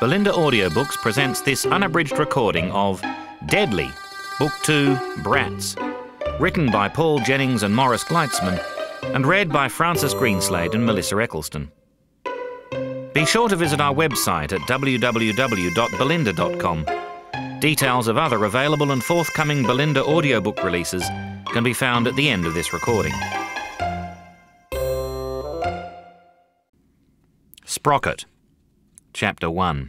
Belinda Audiobooks presents this unabridged recording of Deadly, Book 2, Brats, written by Paul Jennings and Maurice Gleitzman, and read by Francis Greenslade and Melissa Eccleston. Be sure to visit our website at www.belinda.com. Details of other available and forthcoming Belinda audiobook releases can be found at the end of this recording. Sprocket, Chapter 1.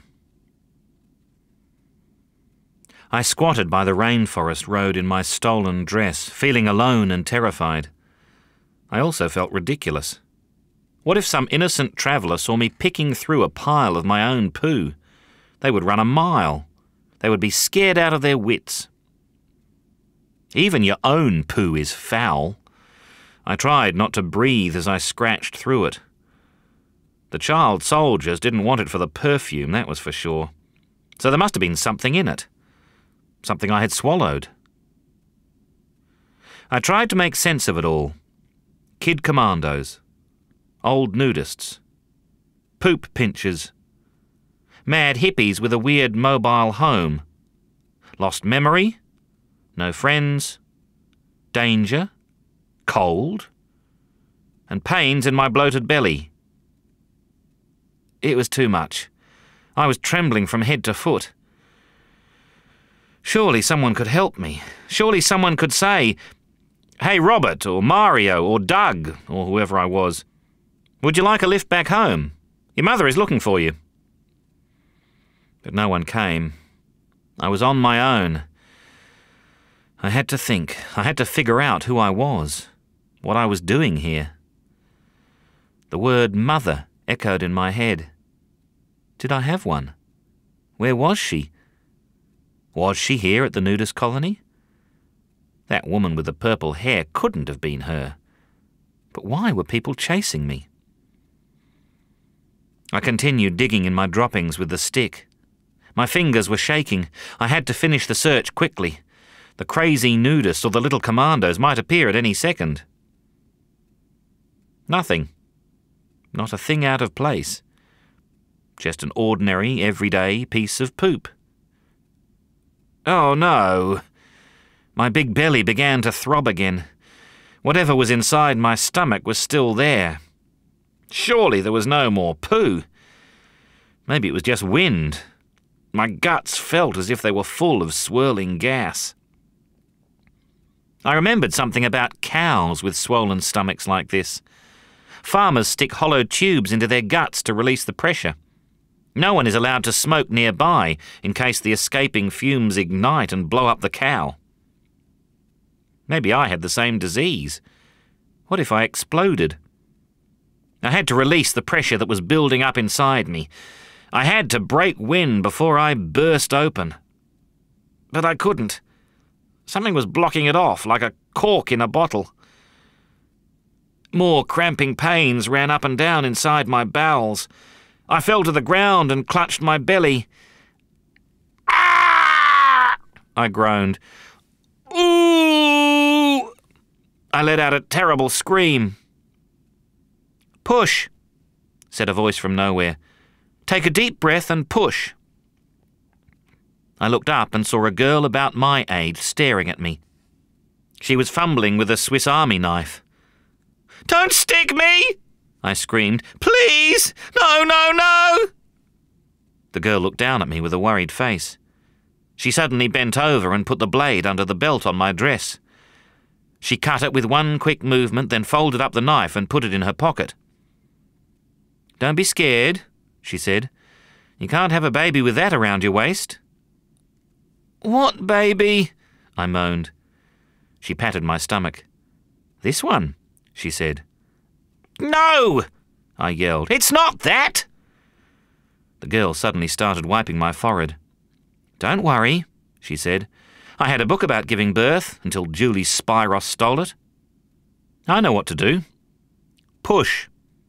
I squatted by the rainforest road in my stolen dress, feeling alone and terrified. I also felt ridiculous. What if some innocent traveller saw me picking through a pile of my own poo? They would run a mile. They would be scared out of their wits. Even your own poo is foul. I tried not to breathe as I scratched through it. The child soldiers didn't want it for the perfume, that was for sure. So there must have been something in it. Something I had swallowed. I tried to make sense of it all. Kid commandos. Old nudists. Poop pinchers. Mad hippies with a weird mobile home. Lost memory. No friends. Danger. Cold. And pains in my bloated belly. It was too much. I was trembling from head to foot. Surely someone could help me. Surely someone could say, "Hey Robert, or Mario, or Doug, or whoever I was, would you like a lift back home? Your mother is looking for you." But no one came. I was on my own. I had to think. I had to figure out who I was, what I was doing here. The word mother echoed in my head. Did I have one? Where was she? Was she here at the nudist colony? That woman with the purple hair couldn't have been her. But why were people chasing me? I continued digging in my droppings with the stick. My fingers were shaking. I had to finish the search quickly. The crazy nudists or the little commandos might appear at any second. Nothing. Not a thing out of place. Just an ordinary, everyday piece of poop. Oh no! My big belly began to throb again. Whatever was inside my stomach was still there. Surely there was no more poo. Maybe it was just wind. My guts felt as if they were full of swirling gas. I remembered something about cows with swollen stomachs like this. Farmers stick hollow tubes into their guts to release the pressure. No one is allowed to smoke nearby in case the escaping fumes ignite and blow up the cow. Maybe I had the same disease. What if I exploded? I had to release the pressure that was building up inside me. I had to break wind before I burst open. But I couldn't. Something was blocking it off, like a cork in a bottle. More cramping pains ran up and down inside my bowels. I fell to the ground and clutched my belly. "Ah!" I groaned. "Ooh!" I let out a terrible scream. "Push," said a voice from nowhere. "Take a deep breath and push." I looked up and saw a girl about my age staring at me. She was fumbling with a Swiss Army knife. "Don't stick me!" I screamed. "Please! No, no, no!" The girl looked down at me with a worried face. She suddenly bent over and put the blade under the belt on my dress. She cut it with one quick movement, then folded up the knife and put it in her pocket. "Don't be scared," she said. "You can't have a baby with that around your waist." "What baby?" I moaned. She patted my stomach. "This one," she said. "No!" I yelled. "It's not that!" The girl suddenly started wiping my forehead. "Don't worry," she said. "I had a book about giving birth until Julie Spyros stole it. I know what to do. Push."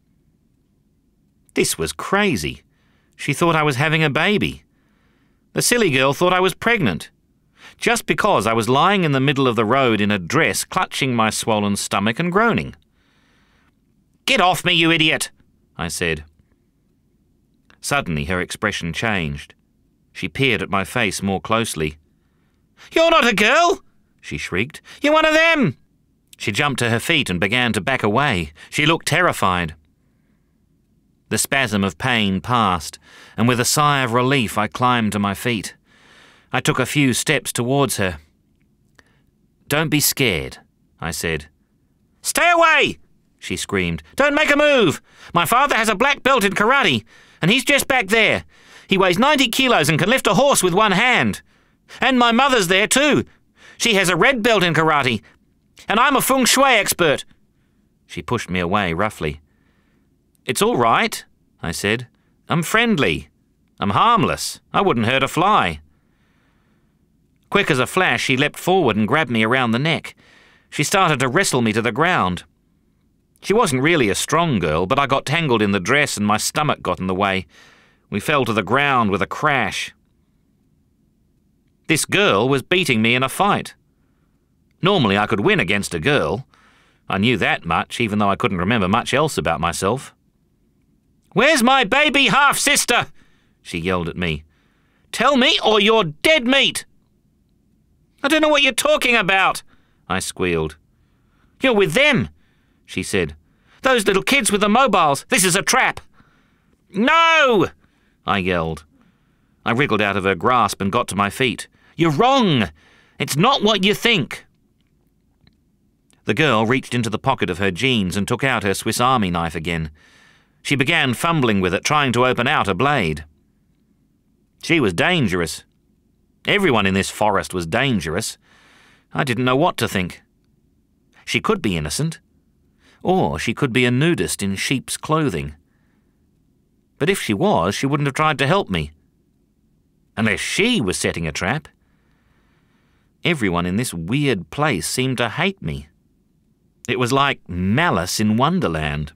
This was crazy. She thought I was having a baby. The silly girl thought I was pregnant. Just because I was lying in the middle of the road in a dress, clutching my swollen stomach and groaning. "Get off me, you idiot!" I said. Suddenly her expression changed. She peered at my face more closely. "You're not a girl!" she shrieked. "You're one of them!" She jumped to her feet and began to back away. She looked terrified. The spasm of pain passed, and with a sigh of relief I climbed to my feet. I took a few steps towards her. "Don't be scared," I said. "Stay away!" she screamed. "Don't make a move! My father has a black belt in karate, and he's just back there. He weighs 90 kilos and can lift a horse with one hand. And my mother's there too. She has a red belt in karate, and I'm a feng shui expert." She pushed me away roughly. "It's all right," I said. "I'm friendly. I'm harmless. I wouldn't hurt a fly." Quick as a flash, she leapt forward and grabbed me around the neck. She started to wrestle me to the ground. She wasn't really a strong girl, but I got tangled in the dress and my stomach got in the way. We fell to the ground with a crash. This girl was beating me in a fight. Normally I could win against a girl. I knew that much, even though I couldn't remember much else about myself. "Where's my baby half-sister?" she yelled at me. "Tell me or you're dead meat." "I don't know what you're talking about," I squealed. "You're with them," she said. "Those little kids with the mobiles. This is a trap." "No!" I yelled. I wriggled out of her grasp and got to my feet. "You're wrong. It's not what you think." The girl reached into the pocket of her jeans and took out her Swiss Army knife again. She began fumbling with it, trying to open out a blade. She was dangerous. Everyone in this forest was dangerous. I didn't know what to think. She could be innocent, or she could be a nudist in sheep's clothing. But if she was, she wouldn't have tried to help me. Unless she was setting a trap. Everyone in this weird place seemed to hate me. It was like Malice in Wonderland.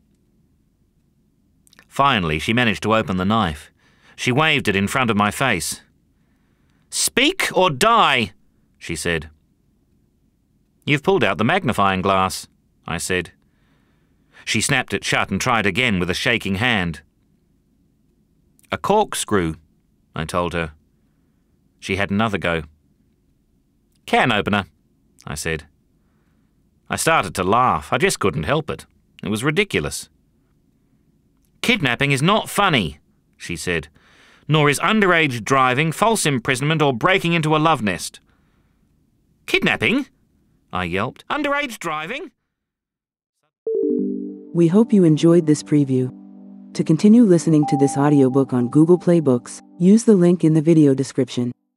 Finally, she managed to open the knife. She waved it in front of my face. "Speak or die," she said. "You've pulled out the magnifying glass," I said. She snapped it shut and tried again with a shaking hand. "A corkscrew," I told her. She had another go. "Can opener," I said. I started to laugh. I just couldn't help it. It was ridiculous. "Kidnapping is not funny," she said. "Nor is underage driving, false imprisonment, or breaking into a love nest." "Kidnapping?" I yelped. "Underage driving?" We hope you enjoyed this preview. To continue listening to this audiobook on Google Play Books, use the link in the video description.